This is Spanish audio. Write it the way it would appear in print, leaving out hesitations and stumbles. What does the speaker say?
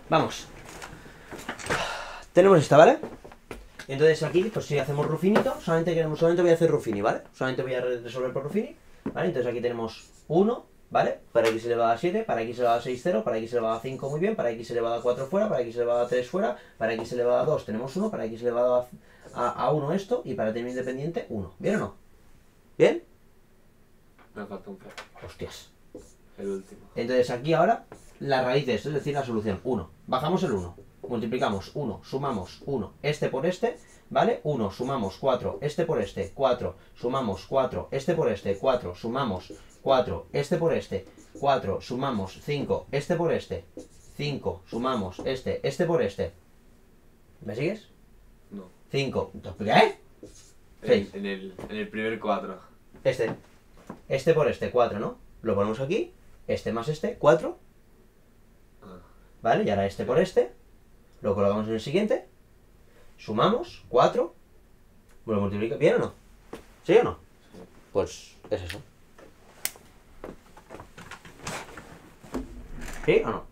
Vamos. Tenemos esta, ¿vale? Entonces aquí, pues si hacemos Rufinito, solamente voy a hacer Ruffini, ¿vale? Solamente voy a resolver por Ruffini, ¿vale? Entonces aquí tenemos 1, ¿vale? Para x elevado a 7, para x elevado a 6, 0, para x elevado a 5, muy bien, para x elevado a 4 fuera, para x elevado a 3 fuera, para x elevado a 2 tenemos 1, para x elevado a 1 esto, y para término independiente 1. ¿Bien o no? ¿Bien? Me falta un cero. Hostias. El último. Entonces aquí ahora, la raíz de esto, es decir, la solución 1. Bajamos el 1, multiplicamos 1, sumamos 1, este por este, ¿vale? 1, sumamos 4, este por este, 4, sumamos 4, este por este, 4, sumamos 4, este por este, 4, sumamos 5, este por este, 5, sumamos este por este. ¿Me sigues? No. 5, ¿qué? 6. En el primer 4. Este por este, 4, ¿no? Lo ponemos aquí, este más este, 4. ¿Vale? Y ahora este por este, lo colocamos en el siguiente, sumamos 4, lo multiplica. ¿Bien o no? ¿Sí o no? Sí. Pues es eso. ¿Sí o no?